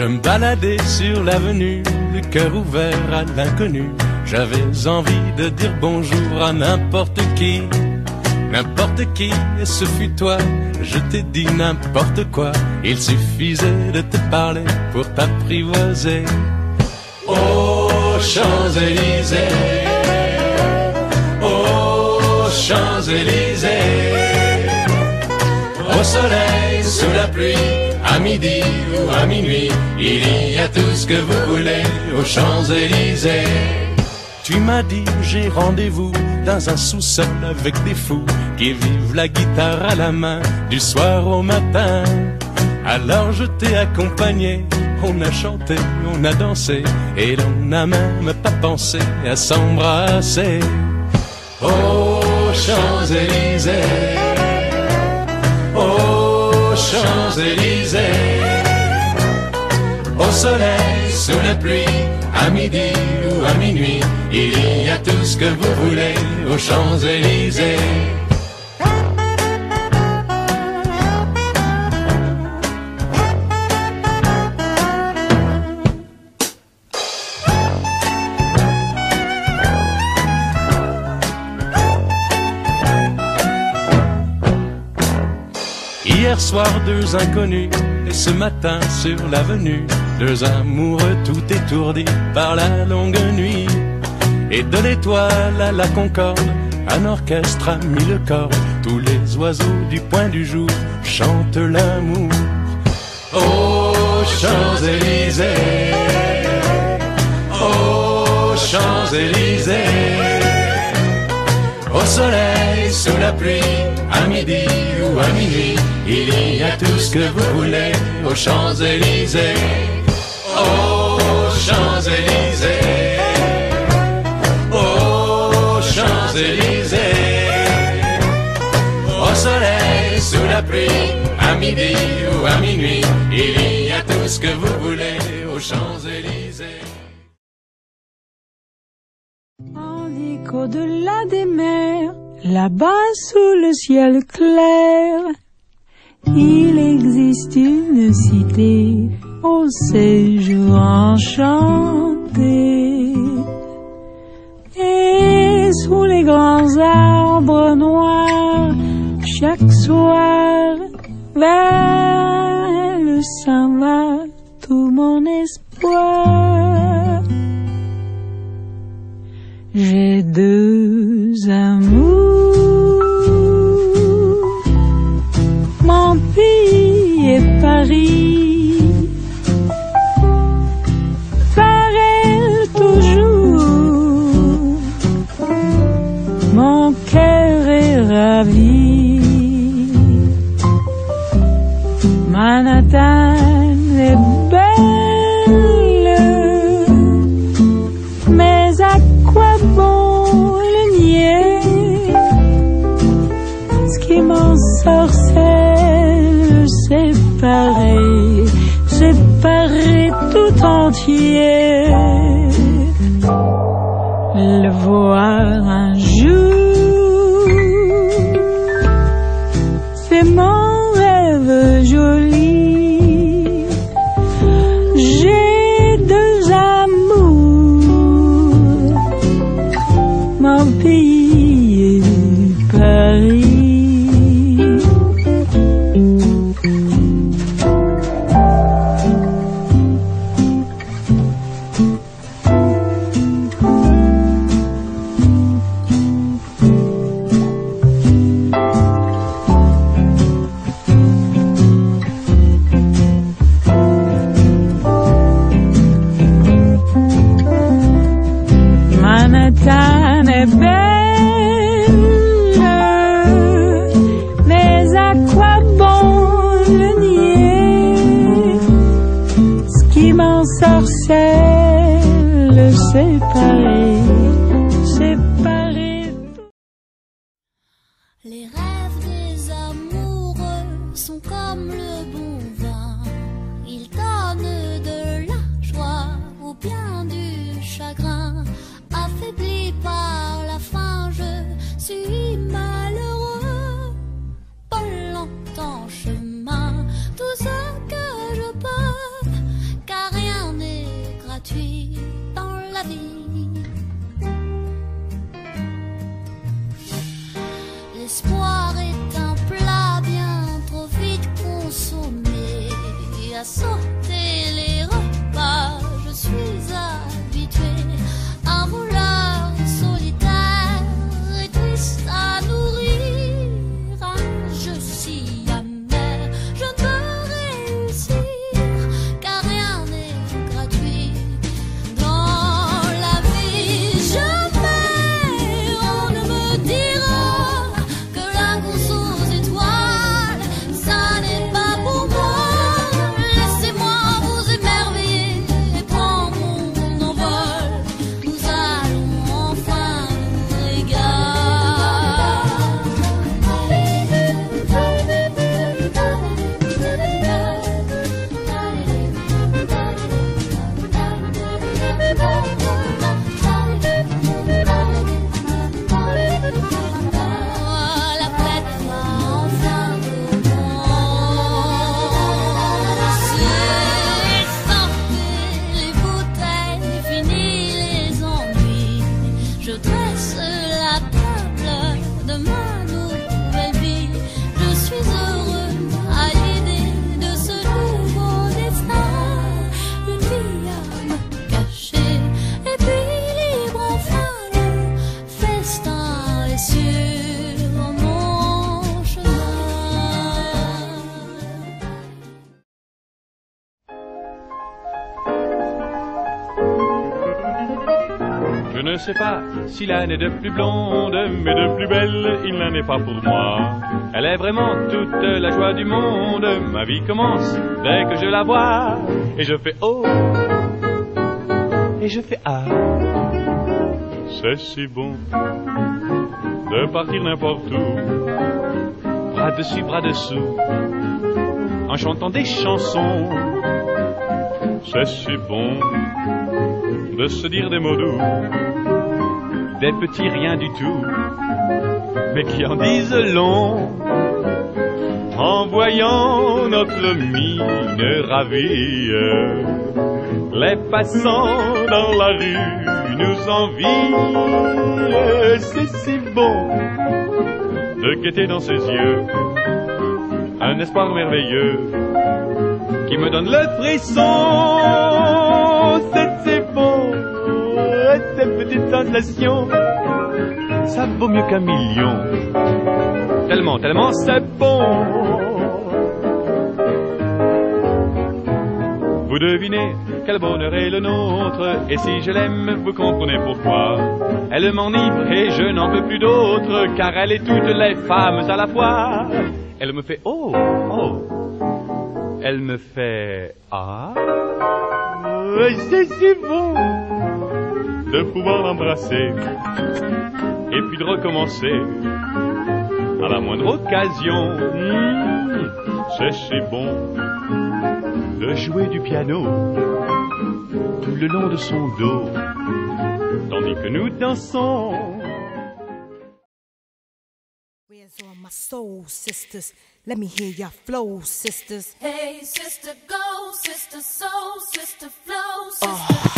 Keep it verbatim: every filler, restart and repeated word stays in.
me baladais sur l'avenue, le cœur ouvert à l'inconnu. J'avais envie de dire bonjour à n'importe qui, n'importe qui, et ce fut toi. Je t'ai dit n'importe quoi, il suffisait de te parler pour t'apprivoiser. Aux Champs-Élysées, aux Champs-Élysées, au soleil, sous la pluie, à midi ou à minuit, il y a tout ce que vous voulez aux Champs-Élysées. Tu m'as dit j'ai rendez-vous dans un sous-sol avec des fous qui vivent la guitare à la main du soir au matin. Alors je t'ai accompagné, on a chanté, on a dansé et l'on n'a même pas pensé à s'embrasser. Aux Champs-Élysées, aux Champs-Élysées, au soleil, sous la pluie, à midi ou à minuit, il y a tout ce que vous voulez aux Champs-Élysées. Hier soir, deux inconnus, et ce matin sur l'avenue, deux amoureux tout étourdis par la longue nuit. Et de l'étoile à la concorde, un orchestre a mis le corps. Tous les oiseaux du point du jour chantent l'amour. Aux Champs-Élysées, aux Champs-Élysées, au soleil, sous la pluie, à midi ou à minuit, il y a tout ce que vous voulez aux Champs-Élysées. Aux Champs-Élysées, aux Champs-Élysées, au soleil, sous la pluie, à midi ou à minuit, il y a tout ce que vous voulez aux Champs-Élysées. On dit qu'au-delà des mers, là-bas sous le ciel clair, il existe une cité au séjour enchanté. Et sous les grands arbres noirs, chaque soir, vers elle s'en va tout mon espoir. J'ai deux amours, mon pays et Paris, par elle toujours, mon cœur est ravi. Manhattan est belle, mais à quoi bon le nier? Ce qui m'ensorcelle, c'est pareil, c'est pareil tout entier. Le voir un jour, c'est mon rêve joli. J'ai deux amours, mon pays et Paris. Manhattan est belle, mais à quoi bon le nier? Ce qui m'ensorcelle, c'est pareil, c'est pareil. Les rêves des amoureux sont comme le bon vin, ils donnent de la joie ou bien du chagrin. Affaibli par la faim, je suis malheureux. Pas longtemps chemin, tout ce que je peux, car sauter les repas. Je suis habituée, un voleur solitaire et triste à nourrir. Un jeu si amer, je ne peux réussir, car rien n'est gratuit dans la vie. Jamais on ne me dira que la course aux étoiles, ça n'est pas pour moi. Laissez-moi vous émerveiller et prendre mon envol. Nous allons enfin nous régaler. La fête va enfin commencer. Sortez les bouteilles, fini les ennuis. Je dresse la table de ma nouvelle vie. Je suis heureux à l'idée de ce nouveau destin. Une vie à me cacher et puis libre enfin le festin est sur mon chemin. Je ne sais pas s'il en est de plus blonde, mais de plus belle, il n'en est pas pour moi. Elle est vraiment toute la joie du monde. Ma vie commence dès que je la vois. Et je fais oh, et je fais ah. C'est si bon de partir n'importe où, bras dessus, bras dessous, en chantant des chansons. C'est si bon de se dire des mots doux, des petits riens du tout, mais qui en disent long. En voyant notre mine ravie, les passants dans la rue nous envient. C'est si bon de guetter dans ses yeux un espoir merveilleux qui me donne le frisson. C'est si bon, cette petite sensation, ça vaut mieux qu'un million. Tellement, tellement c'est bon. Vous devinez quel bonheur est le nôtre, et si je l'aime, vous comprenez pourquoi. Elle m'enivre et je n'en veux plus d'autre, car elle est toutes les femmes à la fois. Elle me fait oh, oh. Elle me fait ah. C'est si bon de pouvoir l'embrasser et puis de recommencer à la moindre occasion. Mmh, c'est si bon de jouer du piano tout le long de son dos tandis que nous dansons. Where's all my soul sisters? Let me hear your flow, sisters. Hey, sister, go, sister, soul, sister, flow, sister.